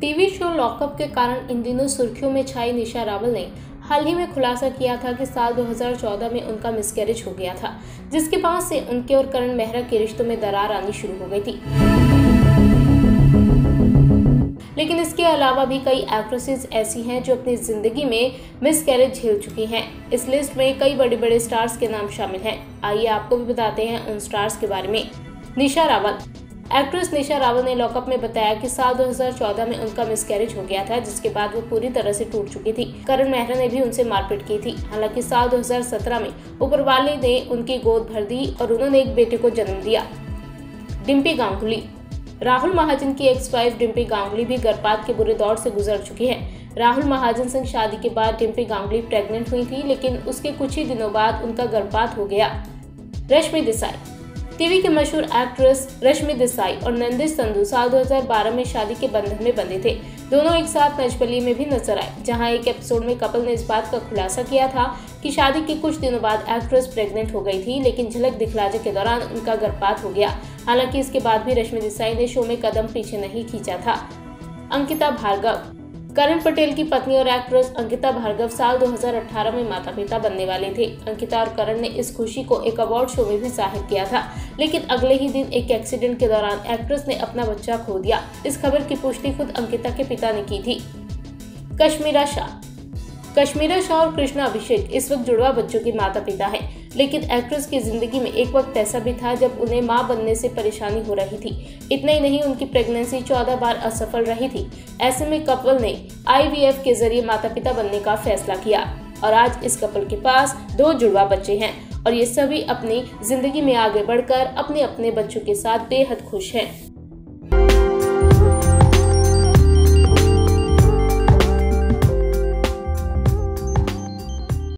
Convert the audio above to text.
TV show lockup के कारण इन दिनों सुर्खियों में छाई निशा रावल ने हाल ही में खुलासा किया था कि साल 2014 में उनका मिसकैरेज हो गया था, जिसके बाद से उनके और करण मेहरा के रिश्तों में दरार आनी शुरू हो गई थी। लेकिन इसके अलावा भी कई एक्ट्रेसेस ऐसी हैं जो अपनी जिंदगी में मिसकैरेज झेल चुकी हैं। इस लिस्ट में कई बड़े बड़े स्टार्स के नाम शामिल हैं। आइए आपको भी बताते हैं उन स्टार्स के बारे में। निशा रावल। एक्ट्रेस निशा रावल ने लॉकअप में बताया कि साल 2014 में उनका मिसकैरेज हो गया था, जिसके बाद वो पूरी तरह से टूट चुकी थी। करण मेहरा ने भी उनसे मारपीट की थी। हालांकि साल 2017 में ऊपर वाले ने उनकी गोद भर दी और उन्होंने एक बेटे को जन्म दिया। डिम्पी गांगुली। राहुल महाजन की एक्स वाइफ डिम्पी गांगुली भी गर्भपात के बुरे दौर से गुजर चुकी है। राहुल महाजन से शादी के बाद डिम्पी गांगुली प्रेग्नेंट हुई थी, लेकिन उसके कुछ ही दिनों बाद उनका गर्भपात हो गया। रश्मि देसाई। टीवी के मशहूर एक्ट्रेस रश्मि देसाई और नंदिश संधू साल 2012 में शादी के बंधन में बंधे थे। दोनों एक साथ नचबलिए में भी नजर आए, जहां एक एपिसोड में कपल ने इस बात का खुलासा किया था कि शादी के कुछ दिनों बाद एक्ट्रेस प्रेग्नेंट हो गई थी, लेकिन झलक दिखलाजे के दौरान उनका गर्भपात हो गया। हालांकि इसके बाद भी रश्मि देसाई ने शो में कदम पीछे नहीं खींचा था। अंकिता भार्गव। करण पटेल की पत्नी और एक्ट्रेस अंकिता भार्गव साल 2018 में माता पिता बनने वाले थे। अंकिता और करण ने इस खुशी को एक अवार्ड शो में भी जाहिर किया था, लेकिन अगले ही दिन एक एक्सीडेंट के दौरान एक्ट्रेस ने अपना बच्चा खो दिया। इस खबर की पुष्टि खुद अंकिता के पिता ने की थी। कश्मीरा शाह और कृष्णा अभिषेक इस वक्त जुड़वा बच्चों की माता पिता है, लेकिन एक्ट्रेस की जिंदगी में एक वक्त ऐसा भी था जब उन्हें मां बनने से परेशानी हो रही थी। इतना ही नहीं, उनकी प्रेगनेंसी 14 बार असफल रही थी। ऐसे में कपल ने IVF के जरिए माता पिता बनने का फैसला किया और आज इस कपल के पास 2 जुड़वा बच्चे हैं और ये सभी अपनी जिंदगी में आगे बढ़कर अपने अपने बच्चों के साथ बेहद खुश हैं।